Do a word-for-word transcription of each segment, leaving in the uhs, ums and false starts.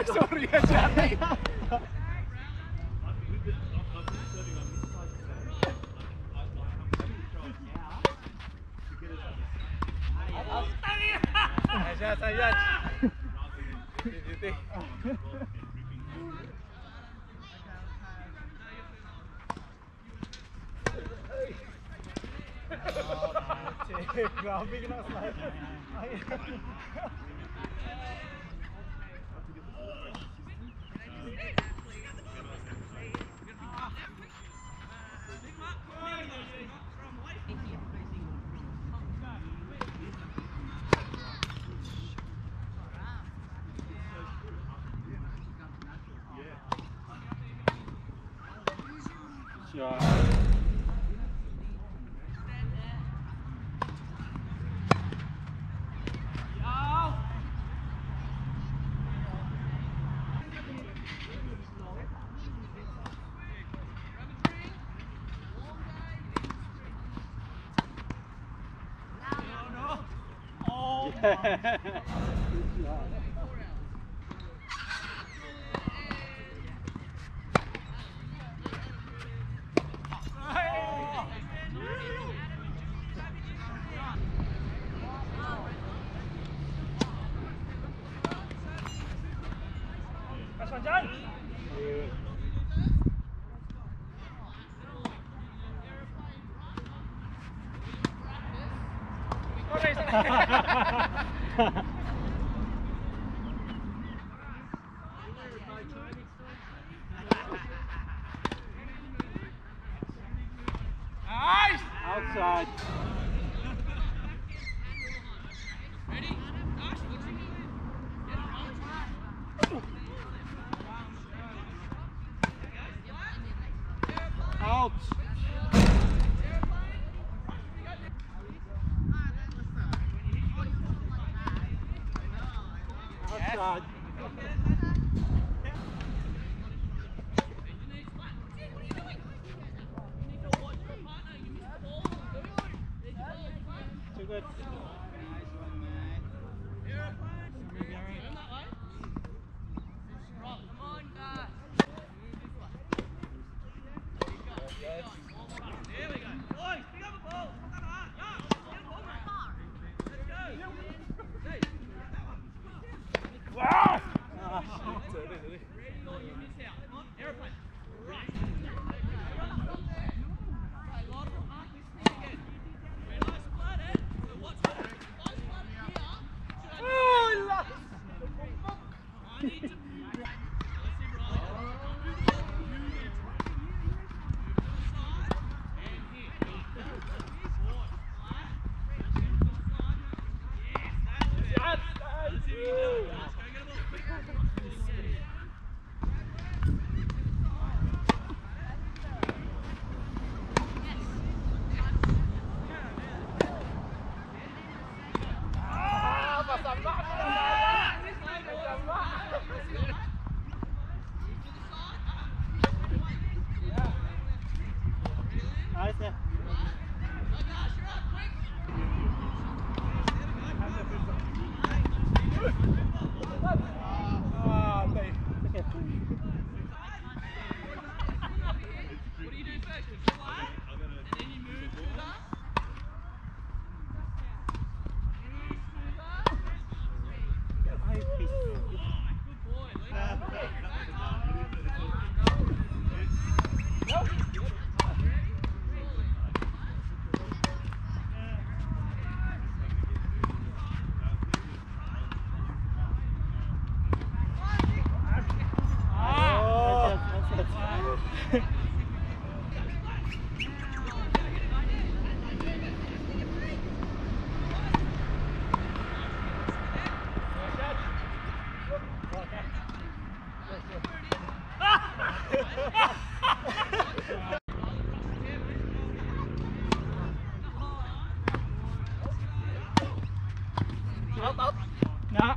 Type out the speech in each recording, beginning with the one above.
Sorry aja. Aja saya. Grabe kena slide. Shot. Nice! Outside. Ready? Out. Outside. Too good. Nah.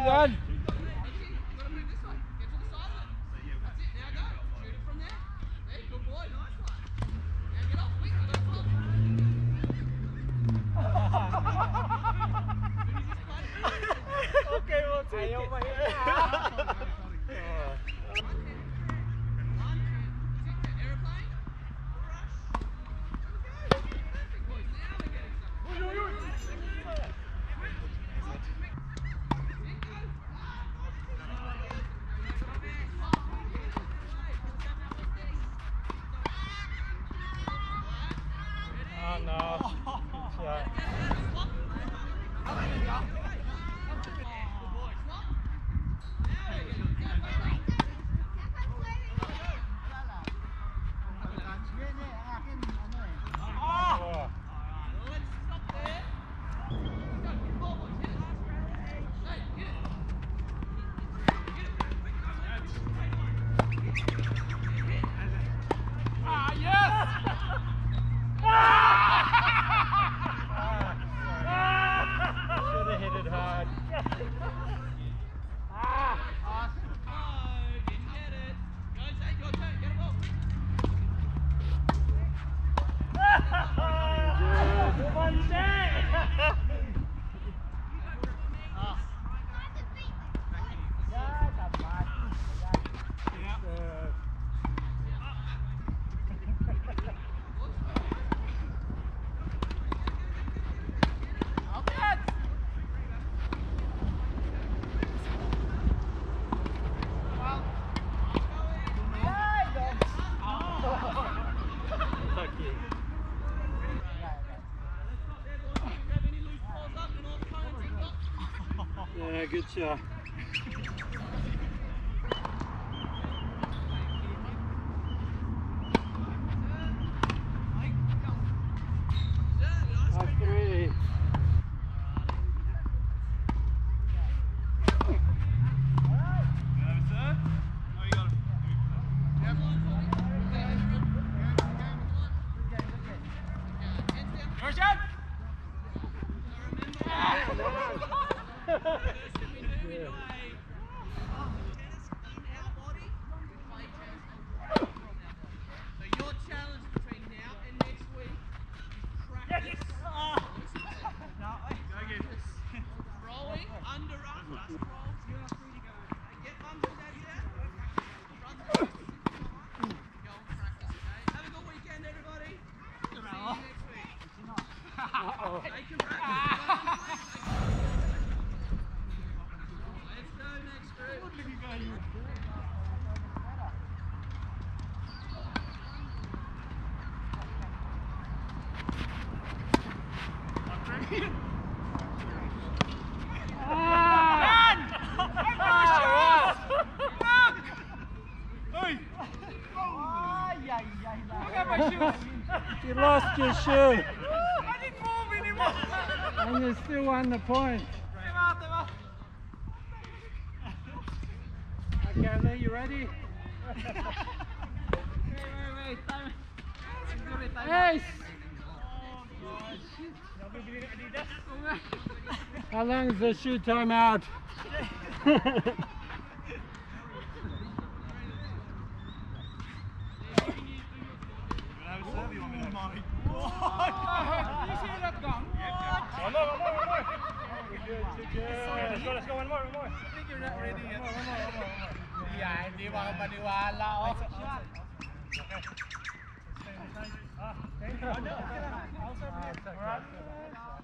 done. Okay, we'll take it. Oh no. Good shot. Ah, yes! Should have hit it hard. Ah! Awesome. Didn't get it. Go, take your turn. Get a ball. One day. Yeah, good shot. That's three. Your shot! Uh-oh. Let's go next group. You lost your shoe. I didn't move anymore. And you still won the point. Okay, Lee, you ready? Ace! How long is the shoe time out? One more, one more, one more. Good, good, good. Let's go, let's go, one more, one more. I think you're not ready yet. One more, one more, one more. Yeah, hindi makapaniwala ako. Okay. Ah, thank you. I'll serve you. All right.